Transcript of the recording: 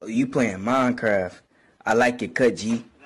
You playing Minecraft. I like your cut, G.